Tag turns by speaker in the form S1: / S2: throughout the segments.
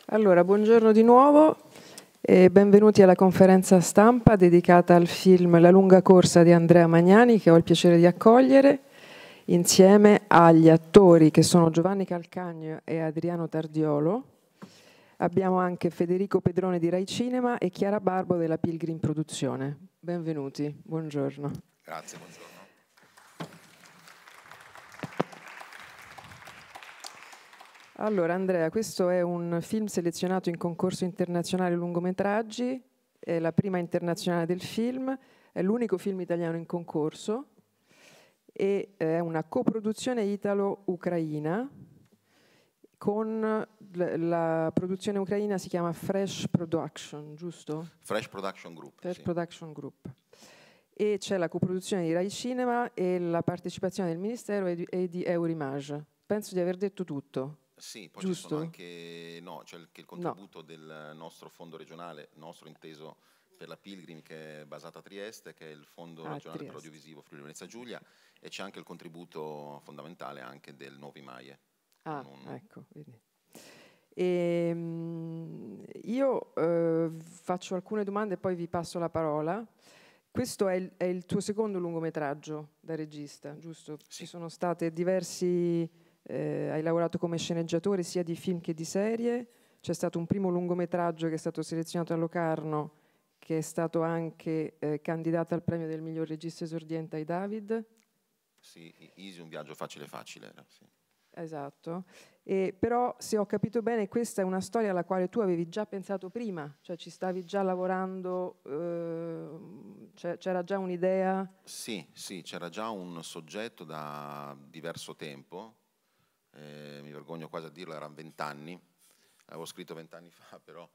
S1: Allora, buongiorno di nuovo e benvenuti alla conferenza stampa dedicata al film La lunga corsa di Andrea Magnani, che ho il piacere di accogliere, insieme agli attori che sono Giovanni Calcagno e Adriano Tardiolo. Abbiamo anche Federico Pedrone di Rai Cinema e Chiara Barbo della Pilgrim Produzione. Benvenuti, buongiorno.
S2: Grazie, buongiorno.
S1: Allora Andrea, questo è un film selezionato in concorso internazionale lungometraggi, è la prima internazionale del film, è l'unico film italiano in concorso e è una coproduzione italo-ucraina con la produzione ucraina si chiama Fresh Production, giusto?
S2: Fresh Production Group.
S1: Fresh
S2: sì.
S1: Production Group. E c'è la coproduzione di Rai Cinema e la partecipazione del Ministero e di Eurimage. Penso di aver detto tutto.
S2: Sì, poi
S1: giusto?
S2: ci sono anche, no, c'è il contributo del nostro fondo regionale, nostro inteso per la Pilgrim, che è basata a Trieste, che è il fondo regionale per l'audiovisivo Friuli Venezia Giulia, e c'è anche il contributo fondamentale anche del Novi Maie.
S1: Ecco, vedi. Io faccio alcune domande e poi vi passo la parola. Questo è il tuo secondo lungometraggio da regista, giusto?
S2: Sì.
S1: Ci sono state diversi, hai lavorato come sceneggiatore sia di film che di serie, c'è stato un primo lungometraggio che è stato selezionato a Locarno, che è stato anche candidato al premio del miglior regista esordiente ai David.
S2: Sì, Easy, un viaggio facile facile. Sì.
S1: Esatto, però se ho capito bene questa è una storia alla quale tu avevi già pensato prima, cioè ci stavi già lavorando, c'era già un'idea?
S2: Sì, c'era già un soggetto da diverso tempo, mi vergogno quasi a dirlo, erano 20 anni, l'avevo scritto 20 anni fa però,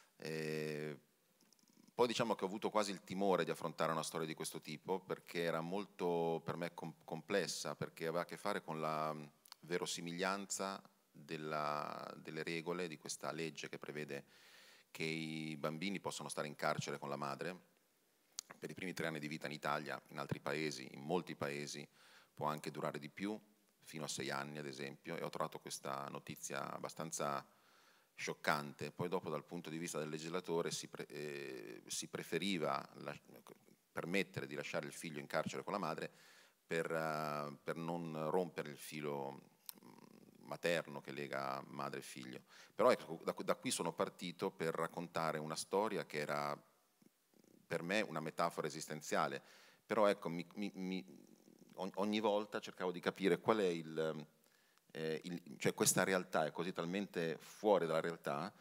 S2: poi diciamo che ho avuto quasi il timore di affrontare una storia di questo tipo perché era molto per me complessa, perché aveva a che fare con la verosimiglianza delle regole di questa legge che prevede che i bambini possono stare in carcere con la madre per i primi 3 anni di vita in Italia. In altri paesi, in molti paesi, può anche durare di più, fino a 6 anni ad esempio, e ho trovato questa notizia abbastanza scioccante. Poi dopo dal punto di vista del legislatore si preferiva permettere di lasciare il figlio in carcere con la madre per non rompere il filo materno che lega madre e figlio. Però ecco, da qui sono partito per raccontare una storia che era per me una metafora esistenziale, però ecco, ogni volta cercavo di capire qual è cioè questa realtà è così talmente fuori dalla realtà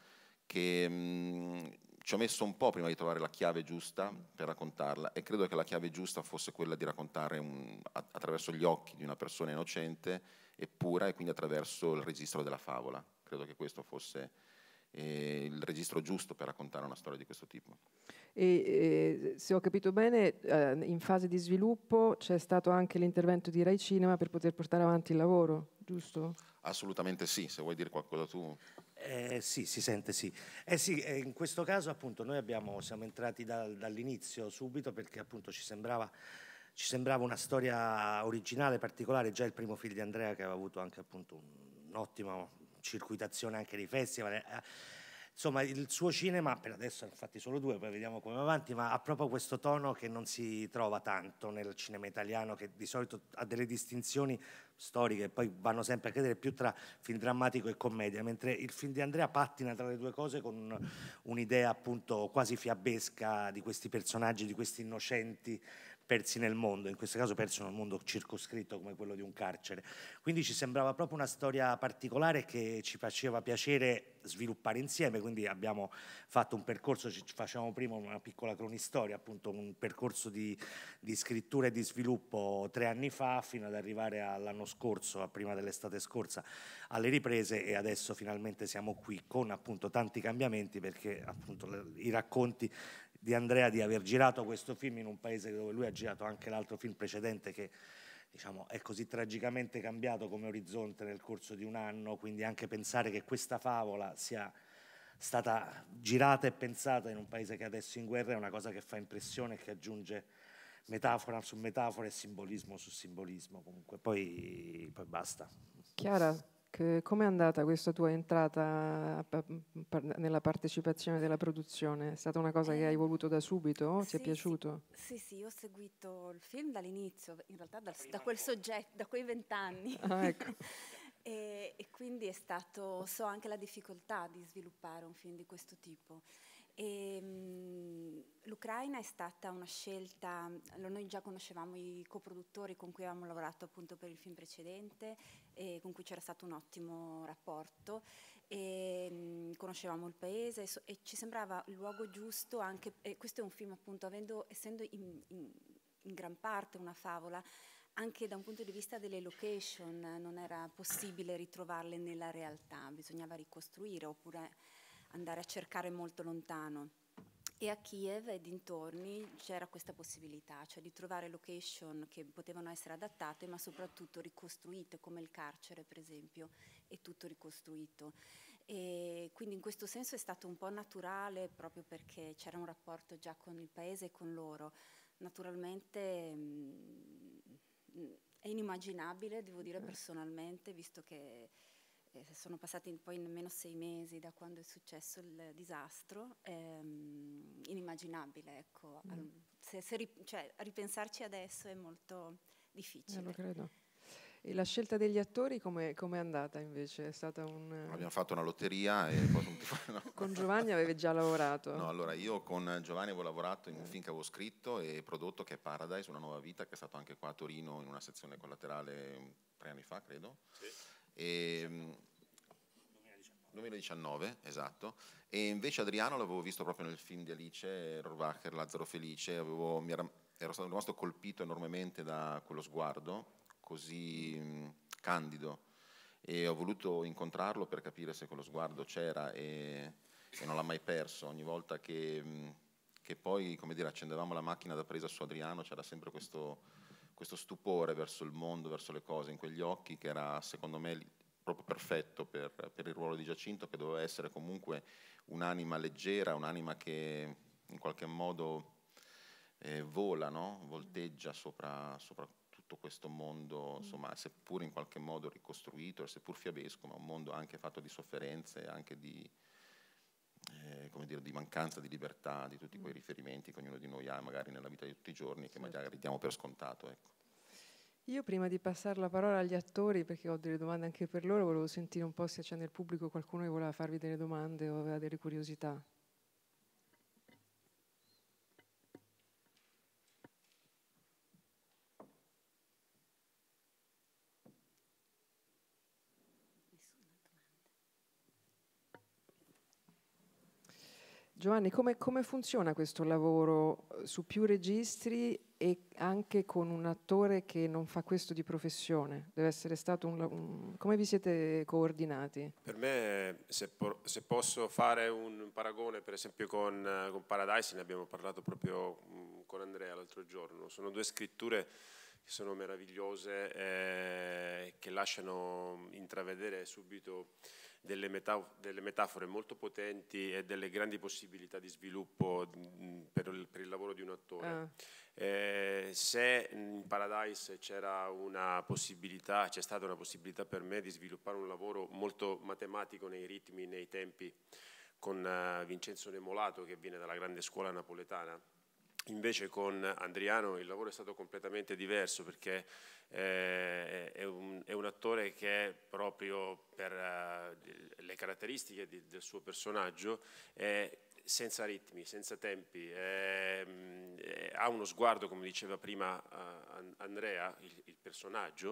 S2: che ci ho messo un po' prima di trovare la chiave giusta per raccontarla, e credo che la chiave giusta fosse quella di raccontare attraverso gli occhi di una persona innocente e pura, e quindi attraverso il registro della favola. Credo che questo fosse il registro giusto per raccontare una storia di questo tipo.
S1: E se ho capito bene, in fase di sviluppo c'è stato anche l'intervento di Rai Cinema per poter portare avanti il lavoro, giusto?
S2: Assolutamente sì, se vuoi dire qualcosa tu.
S3: Sì, si sente sì. Sì, in questo caso appunto noi siamo entrati dall'inizio subito perché appunto ci sembrava una storia originale, particolare. Già il primo film di Andrea, che aveva avuto anche appunto un'ottima circuitazione anche nei festival. Insomma, il suo cinema, per adesso ne ha fatti solo 2, poi vediamo come va avanti, ma ha proprio questo tono che non si trova tanto nel cinema italiano, che di solito ha delle distinzioni storiche, poi vanno sempre a credere più tra film drammatico e commedia, mentre il film di Andrea pattina tra le due cose con un'idea appunto quasi fiabesca di questi personaggi, di questi innocenti persi nel mondo, in questo caso persi in un mondo circoscritto come quello di un carcere. Quindi ci sembrava proprio una storia particolare che ci faceva piacere sviluppare insieme, quindi abbiamo fatto un percorso, ci facevamo prima una piccola cronistoria, appunto un percorso di scrittura e di sviluppo 3 anni fa, fino ad arrivare all'anno scorso, a prima dell'estate scorsa, alle riprese, e adesso finalmente siamo qui con appunto tanti cambiamenti, perché appunto i racconti di Andrea di aver girato questo film in un paese dove lui ha girato anche l'altro film precedente, che diciamo è così tragicamente cambiato come orizzonte nel corso di un anno, quindi anche pensare che questa favola sia stata girata e pensata in un paese che è adesso in guerra è una cosa che fa impressione e che aggiunge metafora su metafora e simbolismo su simbolismo. Comunque poi basta.
S1: Chiara, Com'è andata questa tua entrata nella partecipazione della produzione? È stata una cosa che hai voluto da subito? Ti è piaciuto?
S4: Sì, ho seguito il film dall'inizio, in realtà da quel soggetto, da quei 20 anni.
S1: Ah, ecco.
S4: E quindi è stato, so anche la difficoltà di sviluppare un film di questo tipo. L'Ucraina è stata una scelta, noi già conoscevamo i coproduttori con cui avevamo lavorato appunto per il film precedente e con cui c'era stato un ottimo rapporto, e conoscevamo il paese e ci sembrava il luogo giusto anche, e questo è un film appunto essendo in gran parte una favola, anche da un punto di vista delle location non era possibile ritrovarle nella realtà, bisognava ricostruire oppure andare a cercare molto lontano. E a Kiev e dintorni c'era questa possibilità, cioè di trovare location che potevano essere adattate ma soprattutto ricostruite, come il carcere per esempio, è tutto ricostruito. E quindi in questo senso è stato un po' naturale proprio perché c'era un rapporto già con il paese e con loro. Naturalmente è inimmaginabile, devo dire personalmente, visto che sono passati poi nemmeno 6 mesi da quando è successo il disastro, inimmaginabile, ecco. Cioè, ripensarci adesso è molto difficile.
S1: Lo credo. E la scelta degli attori come è andata invece? È stata
S2: Abbiamo fatto una lotteria e poi no.
S1: Con Giovanni avevi già lavorato?
S2: No, allora io con Giovanni avevo lavorato in un film che avevo scritto e prodotto, che è Paradise, una nuova vita, che è stato anche qua a Torino in una sezione collaterale 3 anni fa, credo. Sì. E, 2019, esatto. E invece Adriano l'avevo visto proprio nel film di Alice Rohrwacher, Lazzaro Felice, ero stato rimasto colpito enormemente da quello sguardo così candido e ho voluto incontrarlo per capire se quello sguardo c'era e non l'ha mai perso. Ogni volta che poi, come dire, accendevamo la macchina da presa su Adriano c'era sempre questo stupore verso il mondo, verso le cose in quegli occhi, che era secondo me proprio perfetto per il ruolo di Giacinto, che doveva essere comunque un'anima leggera, un'anima che in qualche modo vola, no? Volteggia sopra tutto questo mondo, insomma, seppur in qualche modo ricostruito, seppur fiabesco, ma un mondo anche fatto di sofferenze, anche di, come dire, di mancanza di libertà, di tutti quei riferimenti che ognuno di noi ha magari nella vita di tutti i giorni, che magari diamo per scontato, ecco.
S1: Io prima di passare la parola agli attori, perché ho delle domande anche per loro, volevo sentire un po' se c'è nel pubblico qualcuno che voleva farvi delle domande o aveva delle curiosità. Giovanni, come funziona questo lavoro su più registri e anche con un attore che non fa questo di professione? Deve essere stato come vi siete coordinati?
S5: Per me, se posso fare un paragone per esempio con Paradise, ne abbiamo parlato proprio con Andrea l'altro giorno, sono due scritture che sono meravigliose e che lasciano intravedere subito delle metafore molto potenti e delle grandi possibilità di sviluppo per il lavoro di un attore. Se in Paradise c'era una possibilità, c'è stata una possibilità per me di sviluppare un lavoro molto matematico nei ritmi, nei tempi, con Vincenzo Nemolato, che viene dalla grande scuola napoletana. Invece con Adriano il lavoro è stato completamente diverso, perché è un attore che proprio per le caratteristiche del suo personaggio è senza ritmi, senza tempi, ha uno sguardo, come diceva prima Andrea, il personaggio,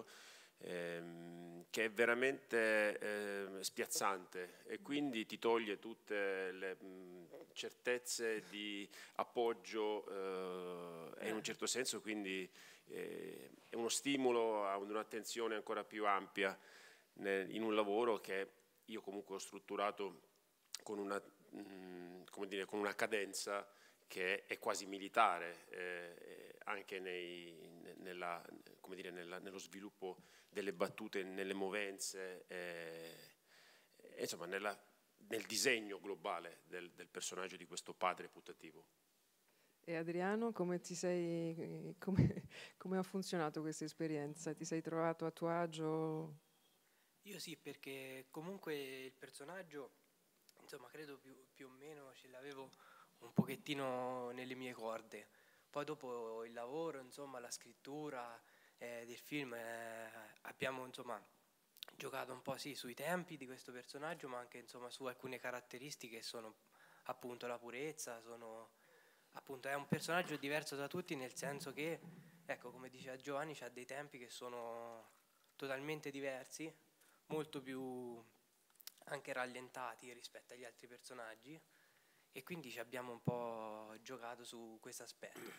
S5: che è veramente spiazzante e quindi ti toglie tutte le certezze di appoggio e in un certo senso quindi è uno stimolo a un'attenzione ancora più ampia in un lavoro che io comunque ho strutturato con una, come dire, con una cadenza che è quasi militare, anche come dire, nello sviluppo delle battute, nelle movenze, insomma nel disegno globale del personaggio di questo padre putativo.
S1: E Adriano, come ha funzionato questa esperienza? Ti sei trovato a tuo agio?
S6: Io sì, perché comunque il personaggio, insomma, credo più o meno ce l'avevo un pochettino nelle mie corde. Poi dopo il lavoro, insomma, la scrittura del film, abbiamo insomma giocato un po' sì sui tempi di questo personaggio, ma anche insomma su alcune caratteristiche che sono appunto la purezza, appunto è un personaggio diverso da tutti, nel senso che, ecco, come diceva Giovanni, c'ha dei tempi che sono totalmente diversi, molto più anche rallentati rispetto agli altri personaggi, e quindi ci abbiamo un po' giocato su questo aspetto.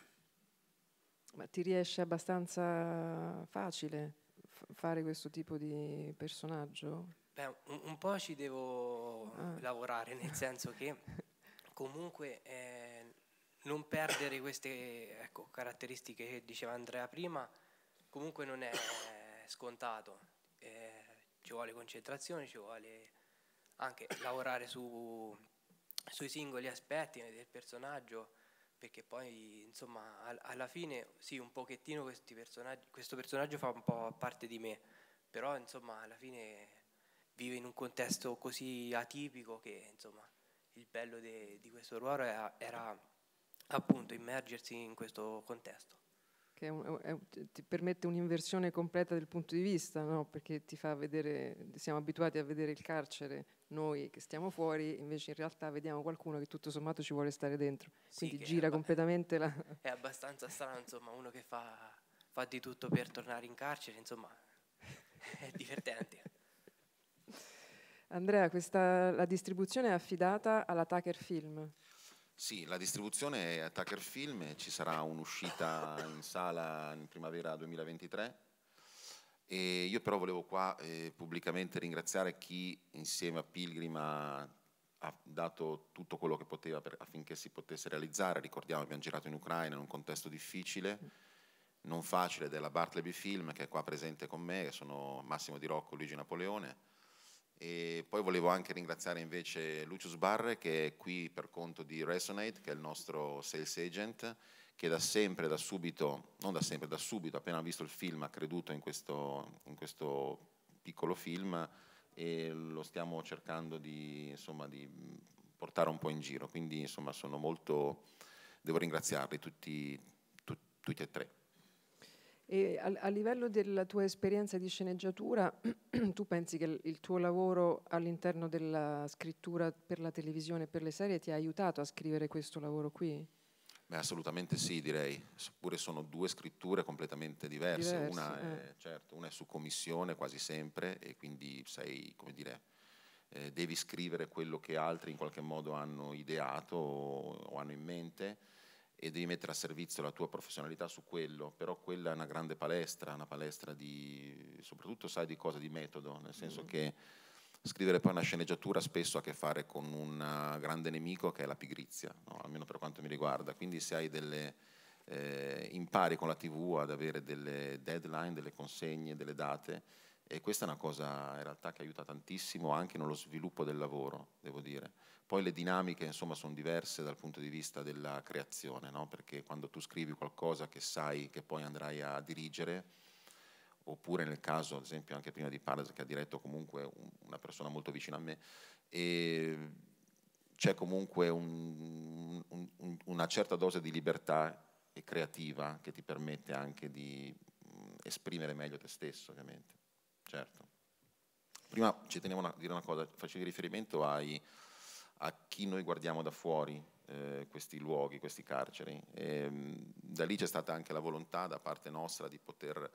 S1: Ma ti riesce abbastanza facile fare questo tipo di personaggio?
S6: Beh, un po' ci devo lavorare, nel senso che comunque non perdere queste, ecco, caratteristiche che diceva Andrea prima, comunque non è scontato. Ci vuole concentrazione, ci vuole anche lavorare sui singoli aspetti del personaggio, perché poi insomma alla fine sì, un pochettino questo personaggio fa un po' parte di me, però insomma alla fine vive in un contesto così atipico che insomma il bello di questo ruolo era appunto immergersi in questo contesto.
S1: Che ti permette un'inversione completa del punto di vista, no? Perché ti fa vedere, siamo abituati a vedere il carcere, noi che stiamo fuori, invece in realtà vediamo qualcuno che tutto sommato ci vuole stare dentro, quindi
S6: Sì,
S1: gira completamente la...
S6: È abbastanza strano, insomma, uno che fa di tutto per tornare in carcere, insomma, è divertente.
S1: Andrea, la distribuzione è affidata alla Tucker Film.
S2: Sì, la distribuzione è a Tucker Film e ci sarà un'uscita in sala in primavera 2023. E io però volevo qua pubblicamente ringraziare chi insieme a Pilgrim ha dato tutto quello che poteva affinché si potesse realizzare. Ricordiamo che abbiamo girato in Ucraina in un contesto difficile, non facile, della Bartleby Film, che è qua presente con me, che sono Massimo Di Rocco e Luigi Napoleone. E poi volevo anche ringraziare invece Lucius Barre, che è qui per conto di Resonate, che è il nostro sales agent, che da subito, appena ha visto il film, ha creduto in questo piccolo film e lo stiamo cercando di portare un po' in giro. Quindi insomma devo ringraziarli tutti e tre.
S1: E a livello della tua esperienza di sceneggiatura, tu pensi che il tuo lavoro all'interno della scrittura per la televisione e per le serie ti ha aiutato a scrivere questo lavoro qui?
S2: Beh, assolutamente sì, direi. Eppure sono due scritture completamente diverse. Una è su commissione quasi sempre e quindi sei, come dire, devi scrivere quello che altri in qualche modo hanno ideato o hanno in mente e devi mettere a servizio la tua professionalità su quello, però quella è una grande palestra, soprattutto sai di cosa, di metodo, nel senso che scrivere poi una sceneggiatura spesso ha a che fare con un grande nemico che è la pigrizia, no? Almeno per quanto mi riguarda, quindi se hai impari con la TV ad avere delle deadline, delle consegne, delle date, e questa è una cosa in realtà che aiuta tantissimo anche nello sviluppo del lavoro, devo dire. Poi le dinamiche insomma sono diverse dal punto di vista della creazione, no? Perché quando tu scrivi qualcosa che sai che poi andrai a dirigere, oppure nel caso ad esempio anche prima di Paradise che ha diretto comunque una persona molto vicina a me, e c'è comunque una certa dose di libertà creativa che ti permette anche di esprimere meglio te stesso, ovviamente. Certo. Prima ci tenevo a dire una cosa, facevi riferimento a chi noi guardiamo da fuori, questi luoghi, questi carceri. Da lì c'è stata anche la volontà da parte nostra di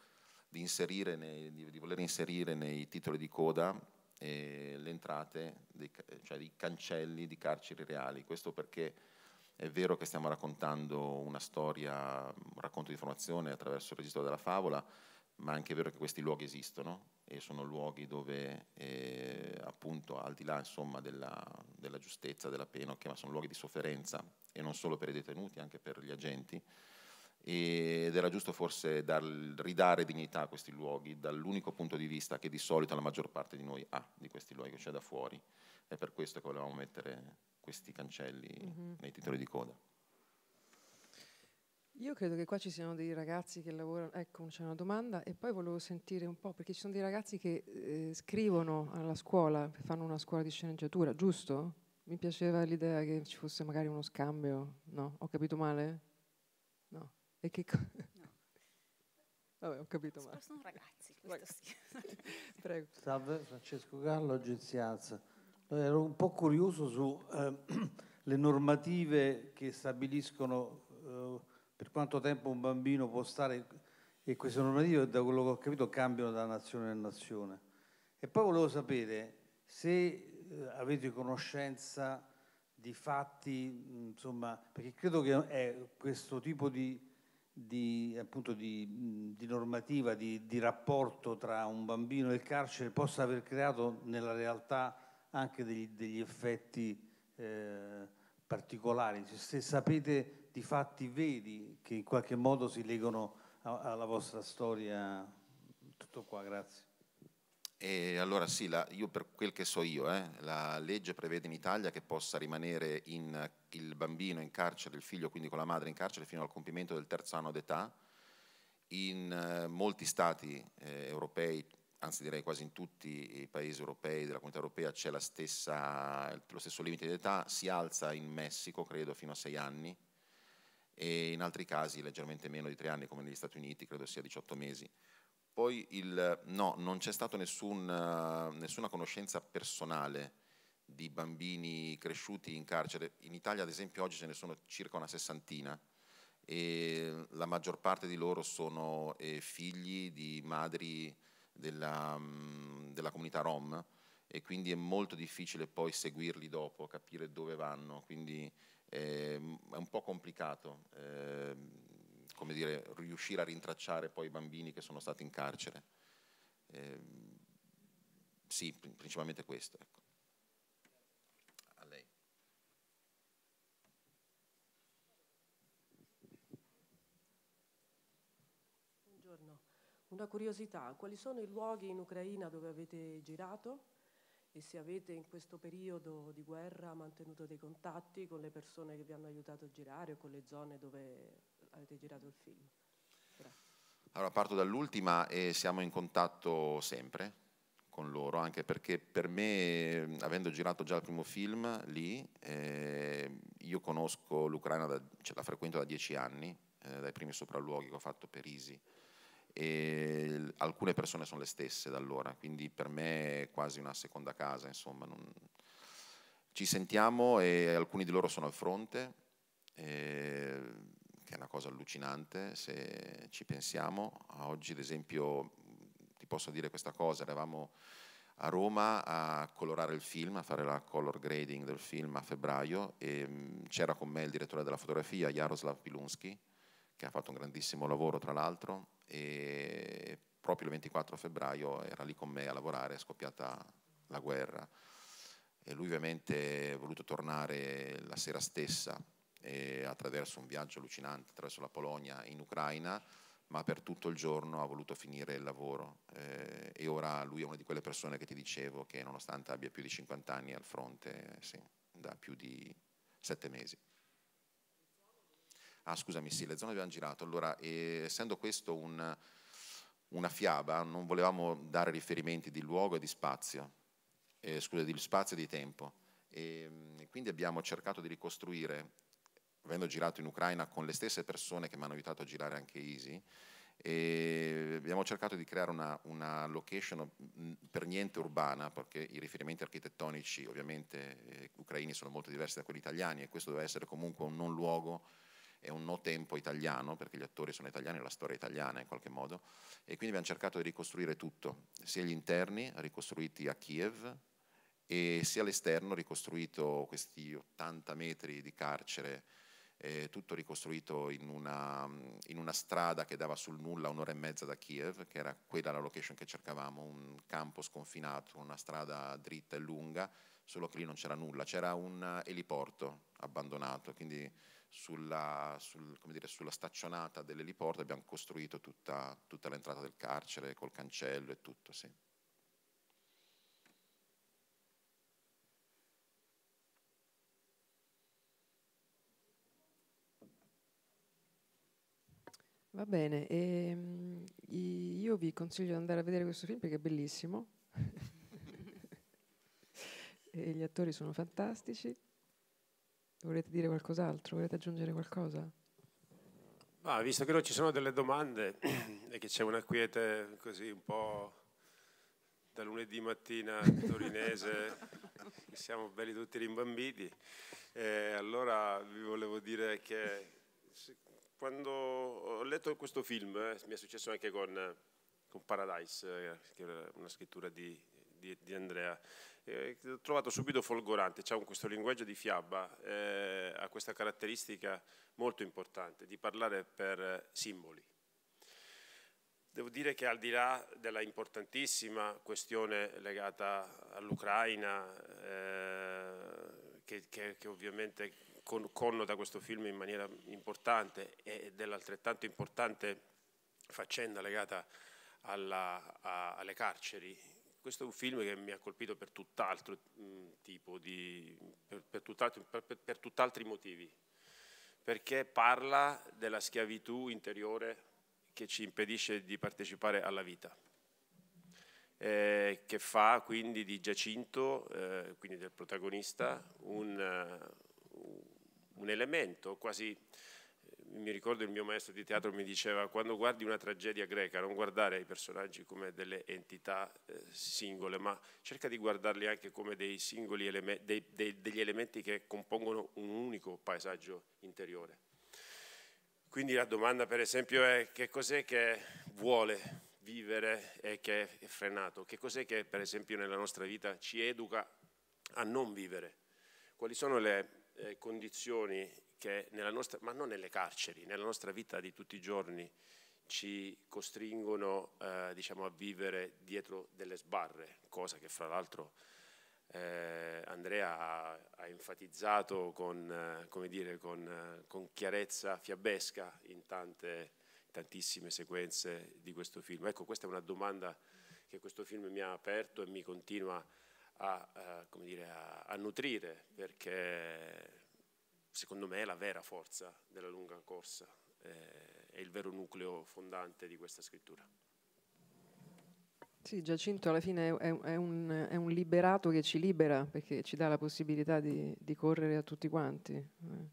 S2: voler inserire nei titoli di coda le entrate, cioè i cancelli di carceri reali. Questo perché è vero che stiamo raccontando una storia, un racconto di informazione attraverso il registro della favola, ma è anche vero che questi luoghi esistono e sono luoghi dove appunto al di là insomma della giustezza, della pena, ma sono luoghi di sofferenza e non solo per i detenuti, anche per gli agenti, ed era giusto forse ridare dignità a questi luoghi dall'unico punto di vista che di solito la maggior parte di noi ha di questi luoghi, cioè da fuori. È per questo che volevamo mettere questi cancelli nei titoli di coda.
S1: Io credo che qua ci siano dei ragazzi che lavorano, ecco, c'è una domanda, e poi volevo sentire un po', perché ci sono dei ragazzi che scrivono alla scuola, fanno una scuola di sceneggiatura, giusto? Mi piaceva l'idea che ci fosse magari uno scambio, no? Ho capito male? No. E che
S4: No.
S1: Vabbè, ho capito male.
S4: Sono ragazzi, questo sì.
S1: Prego.
S7: Salve, Francesco Gallo, Agenzia ANSA. Ero un po' curioso su le normative che stabiliscono per quanto tempo un bambino può stare, e queste normative, da quello che ho capito, cambiano da nazione a nazione. E poi volevo sapere se avete conoscenza di fatti, insomma, perché credo che è questo tipo appunto di normativa, di rapporto tra un bambino e il carcere possa aver creato nella realtà anche degli effetti particolari. Se sapete di fatti veri che in qualche modo si legano alla vostra storia, tutto qua, grazie.
S2: E allora sì, io per quel che so io, la legge prevede in Italia che possa rimanere il bambino in carcere, il figlio quindi con la madre in carcere fino al compimento del 3° anno d'età. In molti stati europei, anzi direi quasi in tutti i paesi europei della Comunità Europea c'è lo stesso limite di età, si alza in Messico credo fino a 6 anni e in altri casi leggermente meno di 3 anni come negli Stati Uniti, credo sia 18 mesi. Poi no, non c'è stata nessuna conoscenza personale di bambini cresciuti in carcere. In Italia ad esempio oggi ce ne sono circa una 60ina e la maggior parte di loro sono figli di madri della comunità Rom e quindi è molto difficile poi seguirli dopo, capire dove vanno, quindi è un po' complicato come dire, riuscire a rintracciare poi i bambini che sono stati in carcere. Sì, principalmente questo. Ecco. A lei.
S8: Buongiorno. Una curiosità, quali sono i luoghi in Ucraina dove avete girato e se avete in questo periodo di guerra mantenuto dei contatti con le persone che vi hanno aiutato a girare o con le zone dove avete girato il film? Grazie.
S2: Allora parto dall'ultima e siamo in contatto sempre con loro, anche perché per me, avendo girato già il primo film lì, io conosco l'Ucraina, la frequento da 10 anni, dai primi sopralluoghi che ho fatto per ISI, e alcune persone sono le stesse da allora, quindi per me è quasi una seconda casa, insomma. Ci sentiamo e alcuni di loro sono al fronte, che è una cosa allucinante se ci pensiamo. Oggi ad esempio ti posso dire questa cosa, eravamo a Roma a colorare il film, a fare la color grading del film a febbraio e c'era con me il direttore della fotografia, Jaroslav Pilunski, che ha fatto un grandissimo lavoro tra l'altro, e proprio il 24 febbraio era lì con me a lavorare, è scoppiata la guerra e lui ovviamente è voluto tornare la sera stessa e attraverso un viaggio allucinante attraverso la Polonia in Ucraina, ma per tutto il giorno ha voluto finire il lavoro e ora lui è una di quelle persone che ti dicevo che nonostante abbia più di 50 anni al fronte, sì, da più di 7 mesi. Ah, scusami, sì, le zone abbiamo girato. Allora, essendo questo una fiaba, non volevamo dare riferimenti di luogo e di spazio, scusa, di spazio e di tempo. E quindi abbiamo cercato di ricostruire, avendo girato in Ucraina con le stesse persone che mi hanno aiutato a girare anche Easy, e abbiamo cercato di creare una location per niente urbana, perché i riferimenti architettonici ovviamente ucraini sono molto diversi da quelli italiani e questo deve essere comunque un non luogo è un no tempo italiano, perché gli attori sono italiani, la storia è italiana in qualche modo, e quindi abbiamo cercato di ricostruire tutto, sia gli interni ricostruiti a Kiev e sia l'esterno ricostruito questi 80 metri di carcere, tutto ricostruito in una strada che dava sul nulla 1 ora e mezza da Kiev, che era quella la location che cercavamo, un campo sconfinato, una strada dritta e lunga, solo che lì non c'era nulla, c'era un eliporto abbandonato, quindi sulla staccionata dell'eliporto abbiamo costruito tutta l'entrata del carcere col cancello e tutto, sì.
S1: Va bene, io vi consiglio di andare a vedere questo film perché è bellissimo. E gli attori sono fantastici. Volete dire qualcos'altro? Volete aggiungere qualcosa?
S5: Visto che non ci sono delle domande e che c'è una quiete così un po' da lunedì mattina torinese, che siamo belli tutti rimbambiti, allora vi volevo dire che quando ho letto questo film, mi è successo anche con Paradise, che è una scrittura di Andrea, l'ho trovato subito folgorante. C'ha questo linguaggio di fiaba, ha questa caratteristica molto importante di parlare per simboli. Devo dire che al di là della importantissima questione legata all'Ucraina, che ovviamente connota questo film in maniera importante, e dell'altrettanto importante faccenda legata alle carceri, questo è un film che mi ha colpito per tutt'altro tipo per tutt'altri motivi, perché parla della schiavitù interiore che ci impedisce di partecipare alla vita, che fa quindi di Giacinto, quindi del protagonista, un elemento quasi. Mi ricordo il mio maestro di teatro mi diceva: quando guardi una tragedia greca non guardare i personaggi come delle entità singole, ma cerca di guardarli anche come dei singoli degli elementi che compongono un unico paesaggio interiore. Quindi la domanda, per esempio, è: che cos'è che vuole vivere e che è frenato? Che cos'è che, per esempio, nella nostra vita ci educa a non vivere? Quali sono le condizioni che nella nostra, ma non nelle carceri, nella nostra vita di tutti i giorni ci costringono diciamo, a vivere dietro delle sbarre, cosa che fra l'altro Andrea ha enfatizzato come dire, con chiarezza fiabesca in tantissime sequenze di questo film. Ecco, questa è una domanda che questo film mi ha aperto e mi continua come dire, a nutrire, perché secondo me è la vera forza della lunga corsa, è il vero nucleo fondante di questa scrittura.
S1: Sì, Giacinto alla fine è un liberato che ci libera, perché ci dà la possibilità di correre a tutti quanti.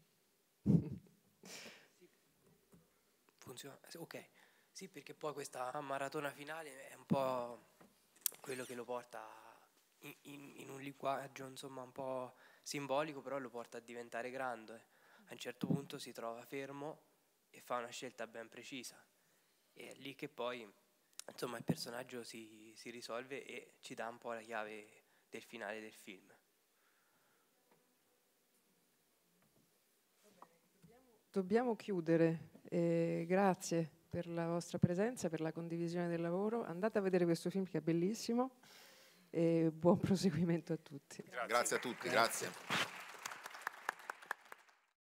S6: Funziona? Ok. Sì, perché poi questa maratona finale è un po' quello che lo porta in un linguaggio insomma un po' simbolico, però lo porta a diventare grande. A un certo punto si trova fermo e fa una scelta ben precisa, e è lì che poi insomma il personaggio si risolve e ci dà un po' la chiave del finale del film.
S1: Dobbiamo chiudere. Grazie per la vostra presenza, per la condivisione del lavoro. Andate a vedere questo film che è bellissimo, e buon proseguimento a tutti.
S2: Grazie a tutti, grazie.